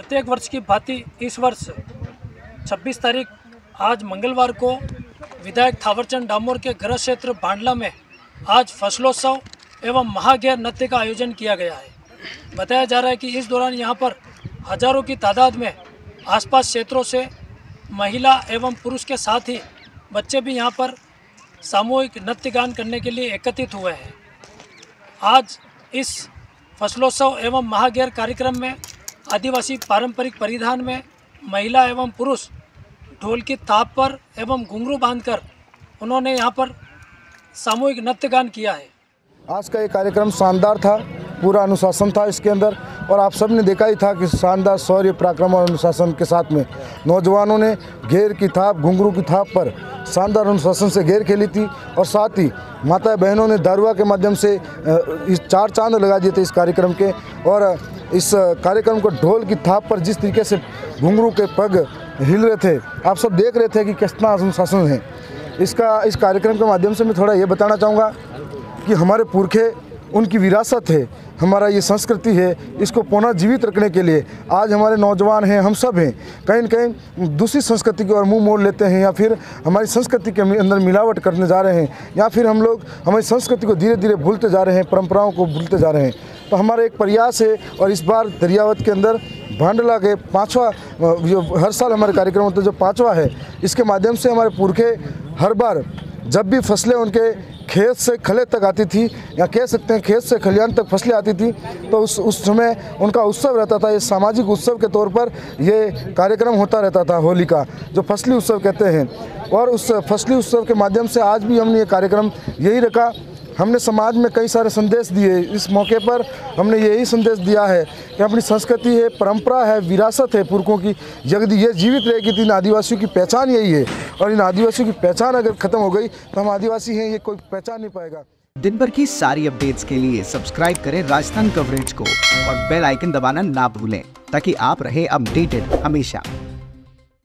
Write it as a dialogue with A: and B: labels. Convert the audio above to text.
A: प्रत्येक वर्ष की भांति इस वर्ष 26 तारीख आज मंगलवार को विधायक थावरचंद डामोर के गृह क्षेत्र भांडला में आज फसलोत्सव एवं महागैर नृत्य का आयोजन किया गया है। बताया जा रहा है कि इस दौरान यहाँ पर हजारों की तादाद में आसपास क्षेत्रों से महिला एवं पुरुष के साथ ही बच्चे भी यहाँ पर सामूहिक नृत्य गान करने के लिए एकत्रित हुए हैं। आज इस फसलोत्सव एवं महागैर कार्यक्रम में आदिवासी पारंपरिक परिधान में महिला एवं पुरुष ढोल की थाप पर एवं घुंघरू बांधकर उन्होंने यहाँ पर सामूहिक नृत्य गान किया है।
B: आज का ये कार्यक्रम शानदार था, पूरा अनुशासन था इसके अंदर, और आप सब ने देखा ही था कि शानदार शौर्य पराक्रम और अनुशासन के साथ में नौजवानों ने घेर की थाप, घुंघरू की थाप पर शानदार अनुशासन से घेर खेली थी। और साथ ही माता बहनों ने दारुआ के माध्यम से इस 4 चांद लगा दिए थे इस कार्यक्रम के। और इस कार्यक्रम को ढोल की थाप पर जिस तरीके से घुंघरू के पग हिल रहे थे, आप सब देख रहे थे कि कितना अनुशासन है। इस कार्यक्रम के माध्यम से मैं थोड़ा ये बताना चाहूँगा कि हमारे पुरखे, उनकी विरासत है, हमारा ये संस्कृति है, इसको पुनः जीवित रखने के लिए आज हमारे नौजवान हैं, हम सब हैं, कहीं न कहीं दूसरी संस्कृति की ओर मुंह मोड़ लेते हैं, या फिर हमारी संस्कृति के अंदर मिलावट करने जा रहे हैं, या फिर हम लोग हमारी संस्कृति को धीरे धीरे भूलते जा रहे हैं, परंपराओं को भूलते जा रहे हैं। तो हमारा एक प्रयास है, और इस बार दरियावत के अंदर भांडला के 5वां जो हर साल हमारे कार्यक्रम होते हैं, जो 5वां है, इसके माध्यम से हमारे पुरखे हर बार जब भी फसलें उनके खेत से खले तक आती थी, या कह सकते हैं खेत से खलियान तक फसलें आती थी, तो उस समय उनका उत्सव रहता था। ये सामाजिक उत्सव के तौर पर ये कार्यक्रम होता रहता था, होली का, जो फसली उत्सव कहते हैं। और उस फसली उत्सव के माध्यम से आज भी हमने ये कार्यक्रम यही रखा। हमने समाज में कई सारे संदेश दिए। इस मौके पर हमने यही संदेश दिया है कि अपनी संस्कृति है, परंपरा है, विरासत है पुरखों की, यदि ये जीवित रहेगी तो इन आदिवासियों की पहचान यही है। और इन आदिवासियों की पहचान अगर खत्म हो गई तो हम आदिवासी हैं, ये कोई पहचान नहीं पाएगा।
C: दिन भर की सारी अपडेट्स के लिए सब्सक्राइब करें राजस्थान कवरेज को और बेल आइकन दबाना ना भूलें, ताकि आप रहे अपडेटेड हमेशा।